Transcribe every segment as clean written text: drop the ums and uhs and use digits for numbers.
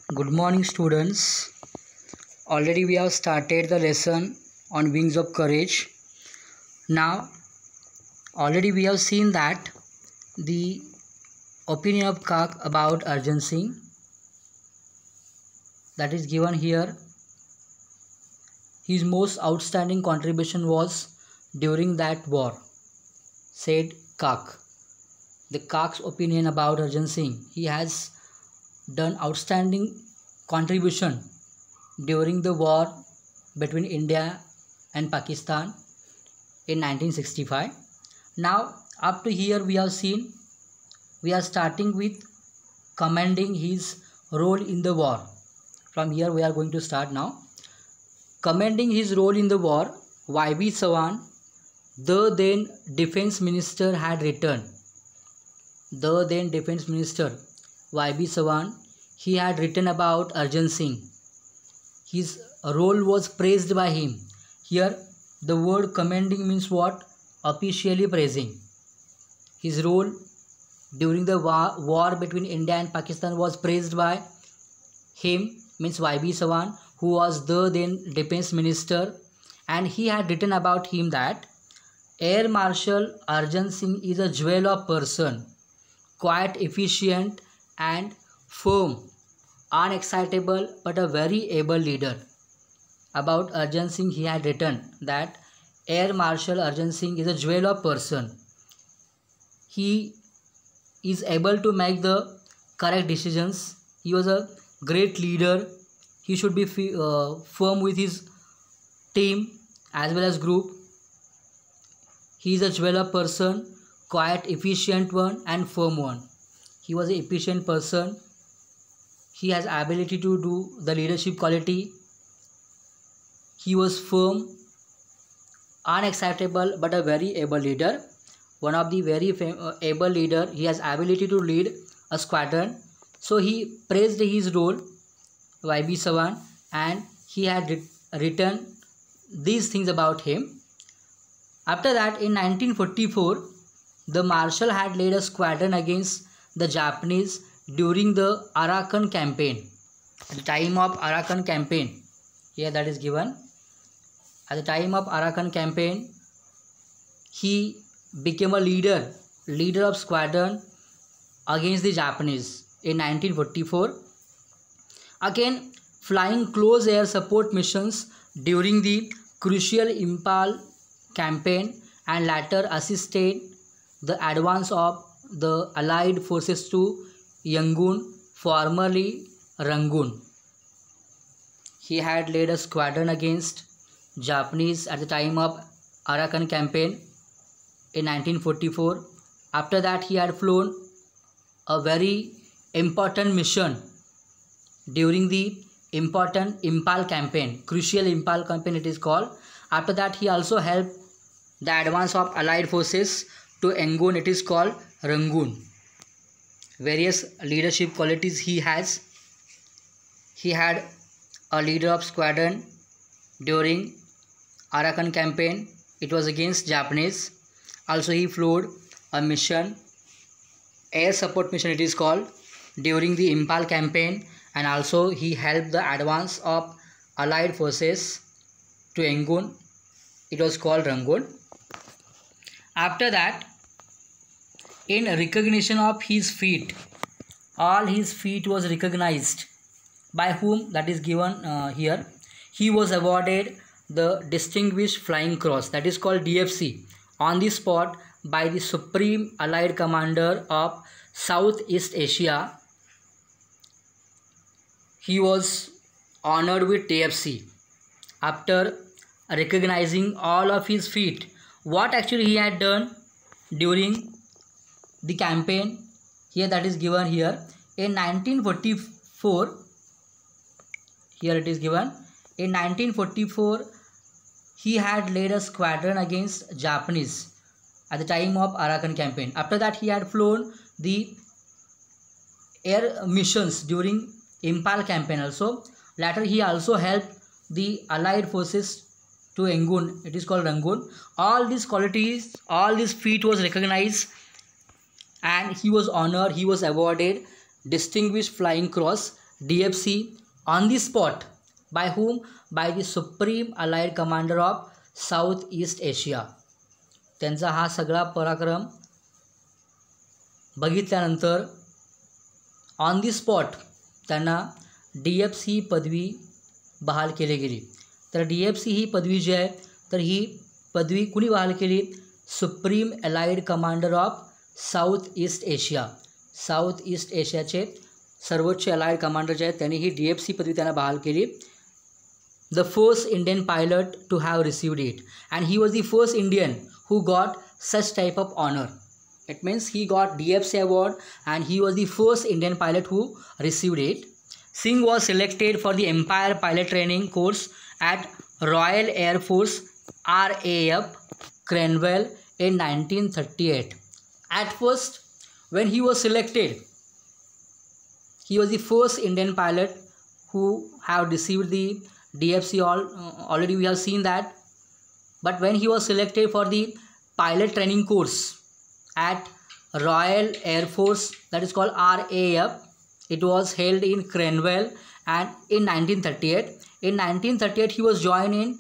Good morning, students. Already we have started the lesson on wings of courage. Now, already we have seen that the opinion of Kak about Arjan Singh, that is given here. His most outstanding contribution was during that war, said Kak. The Kak's opinion about Arjan Singh, he has done outstanding contribution during the war between India and Pakistan in 1965. Now up to here we have seen, we are starting with commending his role in the war. From here we are going to start now. Commending his role in the war, Y.B. Chavan, the then defense minister, had written. The then defense minister Y.B. Chavan, he had written about Arjan Singh. His role was praised by him. Here the word commending means what? Officially praising. His role during the war between India and Pakistan was praised by him, means Y.B. Chavan, who was the then defense minister, and he had written about him that Air Marshal Arjan Singh is a jewel of person, quite efficient and firm, unexcitable but a very able leader. About Arjan Singh he had written that Air Marshal Arjan Singh is a jewel of person. He is able to make the correct decisions. He was a great leader. He should be firm with his team as well as group. He is a jewel of person, quite efficient one and firm one. He was an efficient person. He has ability to do the leadership quality. He was firm, unexcitable but a very able leader. One of the very able leader. He has ability to lead a squadron. So he praised his role, Y.B. Chavan, and he had written these things about him. After that, in 1944, the Marshal had led a squadron against the Japanese during the Arakan campaign. At the time of Arakan campaign, here that is given. At the time of Arakan campaign, he became a leader of squadron against the Japanese in 1944. Again, flying close air support missions during the crucial Impal campaign, and later assisted the advance of the Allied forces to Yangon, formerly Rangoon. He had led a squadron against Japanese at the time of Arakan campaign in 1944. After that, he had flown a very important mission during the important Impal campaign, crucial Impal campaign it is called. After that, he also helped the advance of Allied forces to Yangon, it is called Rangoon. Various leadership qualities he has. He had a leader of squadron during Arakan campaign. It was against Japanese. Also he flew a mission, air support mission it is called, during the Impal campaign, and also he helped the advance of Allied forces to Yangon. It was called Rangoon. After that, in recognition of his feat, all his feat was recognized. By whom? That is given here. He was awarded the Distinguished Flying Cross, that is called DFC, on the spot by the Supreme Allied Commander of Southeast Asia. He was honored with DFC after recognizing all of his feat. What actually he had done during the campaign, here that is given here. In 1944, here it is given. In 1944, he had led a squadron against Japanese at the time of Arakan campaign. After that, he had flown the air missions during Impal campaign also. Later, he also helped the Allied forces to Yangon, it is called Rangoon. All these qualities, all these feat was recognized, and he was honored, he was awarded Distinguished Flying Cross DFC on the spot. By whom? By the Supreme Allied Commander of South East Asia. त्यांचा हा सगळा पराक्रम बघितल्यानंतर on the spot त्यांना DFC ही पदवी बहाल केली गेली. तर DFC ही पदवी जी आहे तर ही पदवी कुणी बहाल केली? Supreme allied commander of south east Asia. South east एशियाचे सर्वोच्च अलाइड कमांडर जे आहेत त्यांनी ही DFC पदवी त्यांना बहाल केली. The first Indian pilot to have received it and he was the first Indian who got such type of honor. It means he got DFC award and he was the first Indian pilot who received it. Singh was selected for the Empire Pilot Training Course at Royal Air Force RAF Cranwell in 1938. At first, when he was selected, he was the first Indian pilot who have received the DFC. Already we have seen that. But when he was selected for the pilot training course at Royal Air Force, that is called RAF, it was held in Cranwell and in 1938. In 1938, he was joined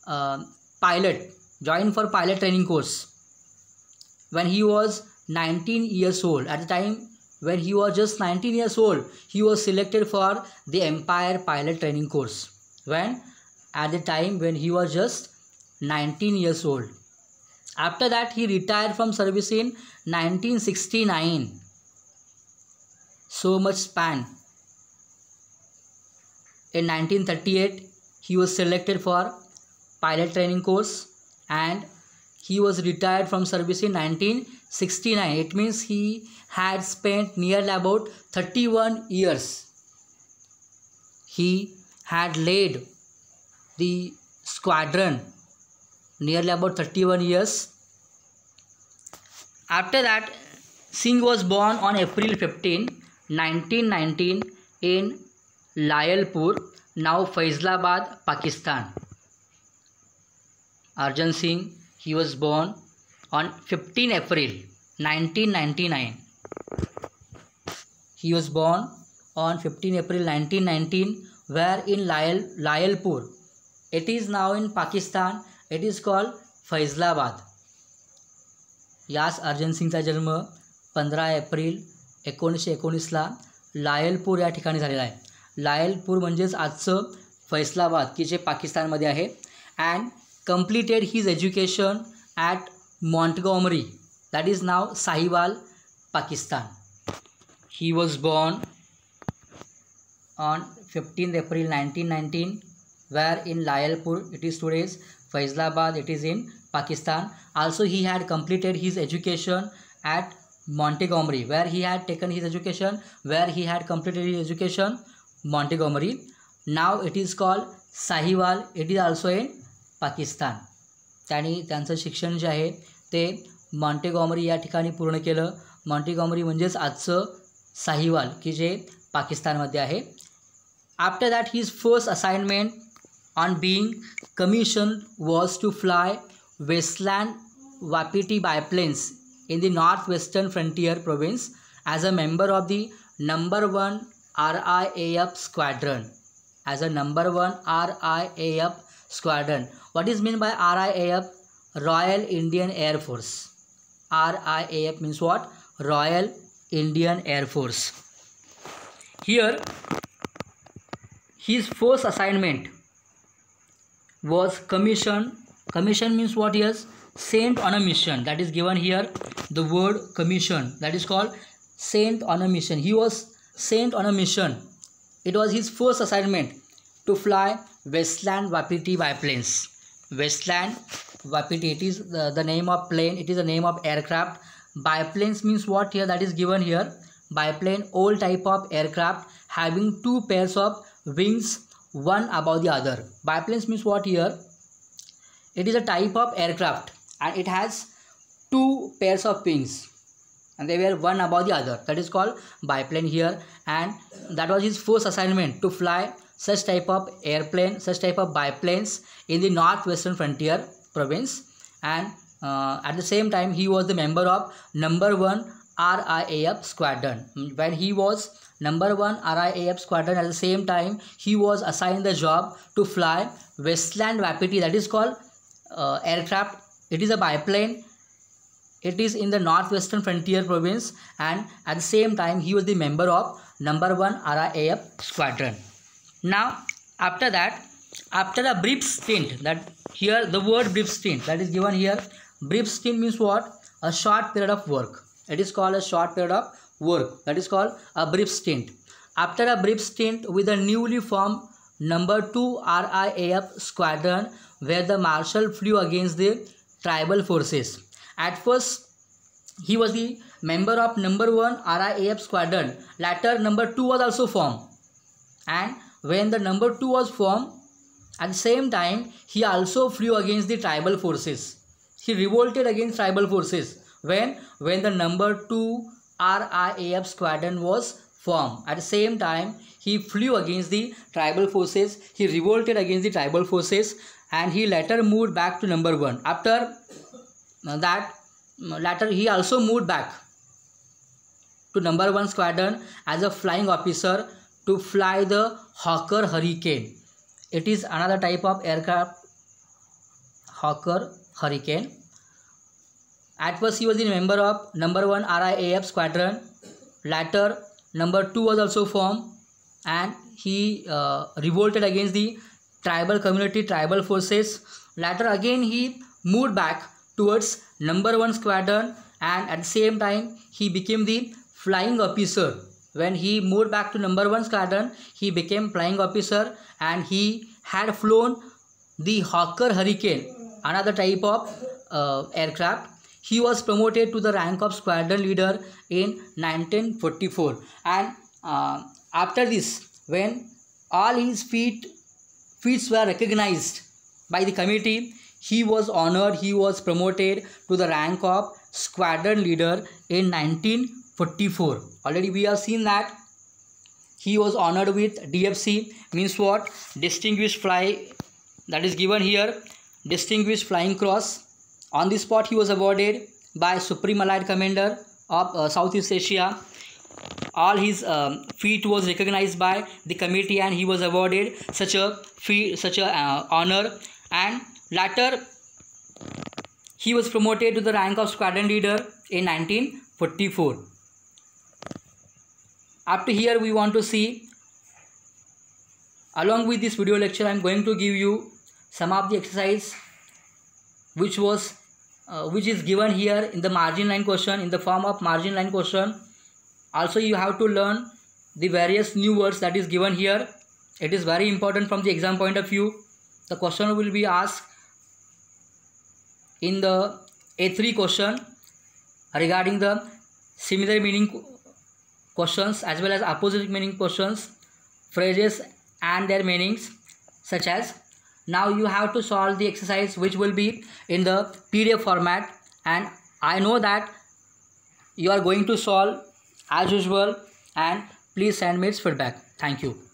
for pilot training course when he was 19 years old. At the time when he was just 19 years old, he was selected for the Empire Pilot Training Course. At the time when he was just 19 years old. After that, he retired from service in 1969. So much span. In 1938, he was selected for pilot training course and he was retired from service in 1969. It means he had spent nearly about 31 years. He had led the squadron nearly about 31 years. After that, Singh was born on April 15, 1919 in Layalpur, now Faisalabad, Pakistan. Arjan Singh, he was born on 15 April 1999. He was born on 15 April 1919 where in Layalpur. It is now in Pakistan. It is called Faisalabad. यास अर्जन सिंगचा जन्म 15 April 1919ला Lyallpur या ठिकाणी झालेला आहे. लायलपूर म्हणजेच आजचं फैसलाबाद की जे पाकिस्तानमध्ये आहे. And completed his education at Montgomery, that is नाव Sahiwal, Pakistan. He was born on 15th April 1919 where in Layalpur, it is today's Faisalabad, it is in Pakistan. Also he had completed his education at Montgomery, where he had taken his education, where he had completed his education, Montgomery. Now it is called Sahiwal, it is also in Pakistan. त्यांनी त्यांचं शिक्षण जे आहे ते मॉन्टेगॉमरी या ठिकाणी पूर्ण केलं. मॉन्टेगॉमरी म्हणजेच आजचं साहिवाल की जे पाकिस्तानमध्ये आहे. After that, his first assignment on being commissioned was to fly Westland Wapiti biplanes in the northwestern frontier province as a member of the number 1 RIAF squadron. As a number 1 RIAF squadron. What is meant by RIAF? Royal Indian Air Force. RIAF means what? Royal Indian Air Force. Here, his first assignment was commission. Commission means what? Yes, sent on a mission. That is given here. The word commission, that is called sent on a mission. He was sent on a mission. It was his first assignment to fly Westland Wapiti biplanes. Westland Wapiti, it is the name of plane. It is the name of aircraft. Biplanes means what? Here, that is given here. Biplane, all type of aircraft having two pairs of wings, one above the other. Biplanes means what here? It is a type of aircraft and it has two pairs of wings and they were one above the other. That is called biplane here, and that was his first assignment to fly such type of airplane, such type of biplanes in the northwestern frontier province. And at the same time he was the member of number 1 RIAF squadron. When he was number 1 RIAF squadron. At the same time, he was assigned the job to fly Westland Wapiti, that is called aircraft. It is a biplane. It is in the northwestern frontier province, and at the same time he was the member of number 1 RIAF squadron. Now after that, after a brief stint, that here the word brief stint that is given here, brief stint means what? A short period of work. It is called a short period of work, that is called a brief stint. After a brief stint with the newly formed number 2 RIAF squadron, where the marshal flew against the tribal forces. At first he was the member of number 1 RIAF squadron. Later number 2 was also formed, and when the number 2 was formed, at the same time he also flew against the tribal forces. He revolted against tribal forces when the number 2 RIAF squadron was formed. At the same time he flew against the tribal forces. He revolted against the tribal forces, and he later moved back to number 1. After that, later he also moved back to number 1 squadron as a flying officer to fly the Hawker Hurricane. It is another type of aircraft, Hawker Hurricane. At first he was the member of number 1 RIAF squadron. Later number 2 was also formed, and he revolted against the tribal community, tribal forces. Later again he moved back towards number 1 squadron, and at the same time he became the flying officer. When he moved back to number 1 squadron, he became flying officer, and he had flown the Hawker Hurricane, another type of aircraft. He was promoted to the rank of squadron leader in 1944, and after this, when all his feats were recognized by the committee, he was honored. He was promoted to the rank of squadron leader in 1944. Already we have seen that he was honored with DFC, means what? Distinguished Fly, that is given here, Distinguished Flying Cross. On the spot he was awarded by Supreme Allied Commander of Southeast Asia. All his feat was recognized by the committee, and he was awarded such a honor. And later he was promoted to the rank of squadron leader in 1944. Up to here we want to see, along with this video lecture, I am going to give you some of the exercise which is given here in the margin line question, in the form of margin line question. Also you have to learn the various new words that is given here. It is very important from the exam point of view. The question will be asked in the A3 question regarding the similar meaning questions as well as opposite meaning questions, phrases and their meanings, such as, now you have to solve the exercise which will be in the PDF format, and I know that you are going to solve as usual, and please send me its feedback. Thank you.